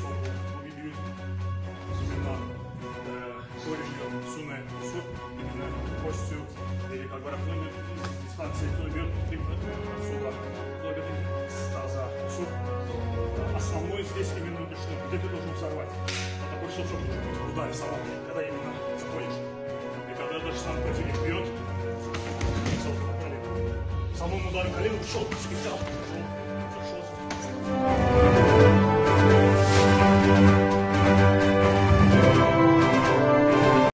высокую, ноги бьют именно коренью суне, именно костью, или как бы рахнует дистанции, кто бьет отсюда, кто бьет с таза, основной здесь именно брюшной, где ты должен взорвать. Вот такой шелчок нужен, ударь самому, когда именно заходишь. И когда даже сам противник бьет, самому удару коленом, шел, взял, зашел.